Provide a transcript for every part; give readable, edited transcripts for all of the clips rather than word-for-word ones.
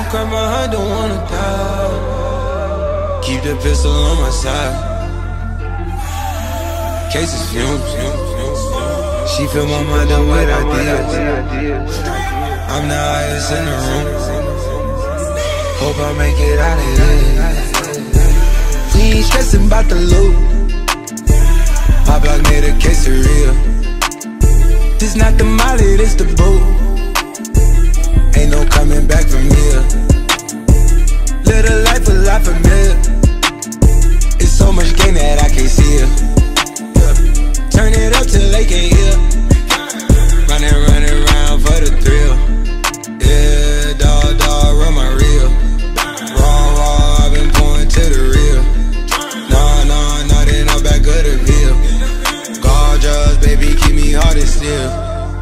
cry my heart, don't wanna die. Keep the pistol on my side. Cases fumes. She fill my mind up with ideas. I'm the highest in the room. Hope I make it out of here. We ain't stressing about the loot. My block made a quesadilla. This not the molly, this the boot. Ain't no coming back from here. Live a life a lot familiar. It's so much gain that I can't see it. Turn it up till they can't hear. Running around for the thrill. Yeah, dog, run my reel. Raw, I've been going to the real. Nah, then I'm back of the veil. Gorgeous, baby, keep me hard and still.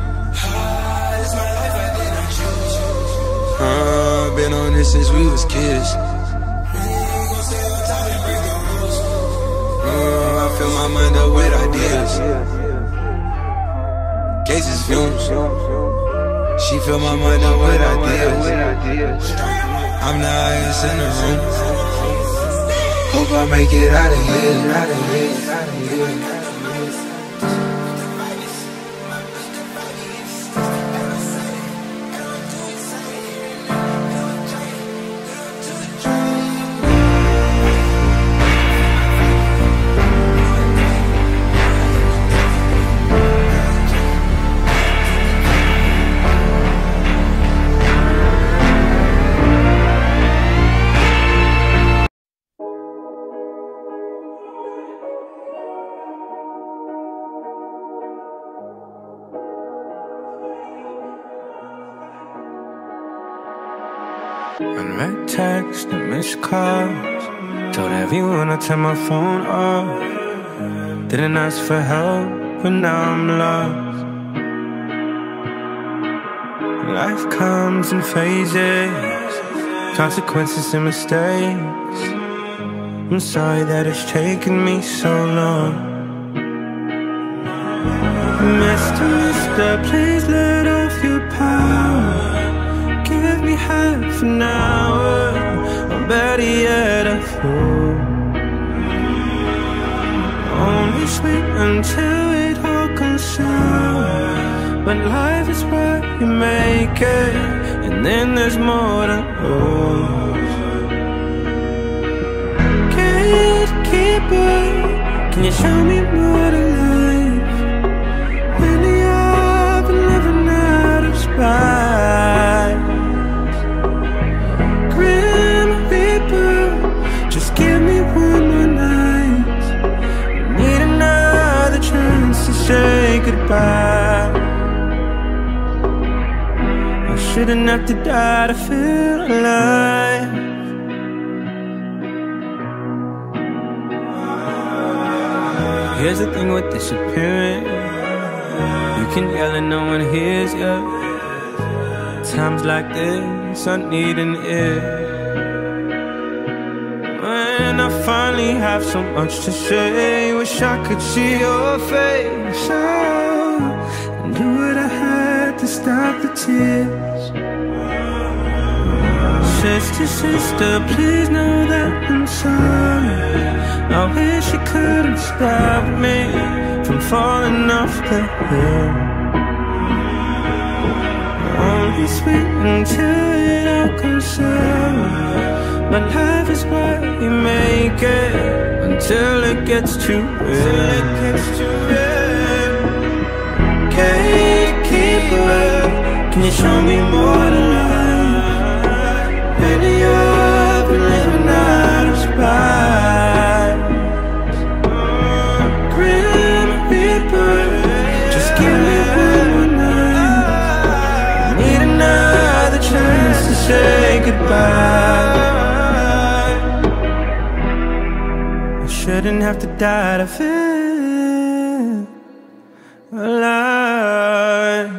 Been on this since we was kids. I fill my mind up with ideas. Cases fumes. She fill my mind up with ideas. I'm the highest in the room. Hope I make it out of here. Unread text and missed calls. Told everyone I turn my phone off. Didn't ask for help, but now I'm lost. Life comes in phases, consequences and mistakes. I'm sorry that it's taken me so long. Mister, please let off your power. Give me half an hour, or better yet a full. Only sweet until it all comes out. But life is what you make it, and then there's more to lose. Gatekeeper, can you show me more to life? Lately I've been living out of spite. Just give me one more night. I need another chance to say goodbye. I shouldn't have to die to feel alive. Here's the thing with disappearing. You can yell and no one hears you. Times like this, I need an ear. When I finally have so much to say, wish I could see your face. Oh, and do what I had to stop the tears. Sister, please know that I'm sorry. I wish you couldn't stop me from falling off the hill. Only sweet until it all comes out. But life is what you make it, until it gets too real. Gatekeeper, can you show me more to life? Lately I've been living out of spite. Grim Reaper, just give me one more night. I need another chance to say goodbye. Shouldn't have to die to feel alive.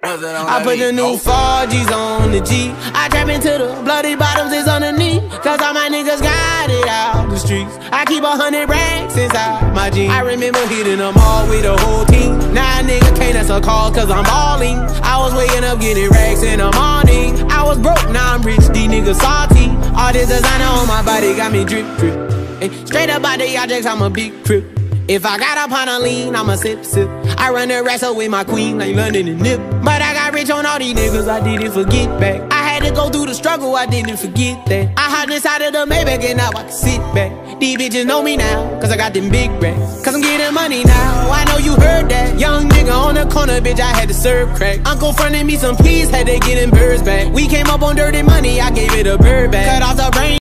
I put the new 4Gs on the G. I trap into the bloody bottoms is underneath. Cause all my niggas got it out the streets. I keep 100 racks inside my jeans. I remember hitting them all with the whole team. Now a nigga can't answer calls cause I'm balling. I was waking up getting racks in the morning. I was broke, now I'm rich, these niggas salty. All this designer on my body got me drip, drip. And straight up out the objects, I'm a big trip. If I got up on a lean, I'ma sip, sip. I run the wrestle with my queen like London and Nip. But I got rich on all these niggas, I didn't forget back. I had to go through the struggle, I didn't forget that. I hopped inside of the Maybach and now I can sit back. These bitches know me now, cause I got them big racks. Cause I'm getting money now, I know you heard that. Young nigga on the corner, bitch, I had to serve crack. Uncle fronted me some peas, had to get them birds back. We came up on dirty money, I gave it a bird back. Cut off the brain.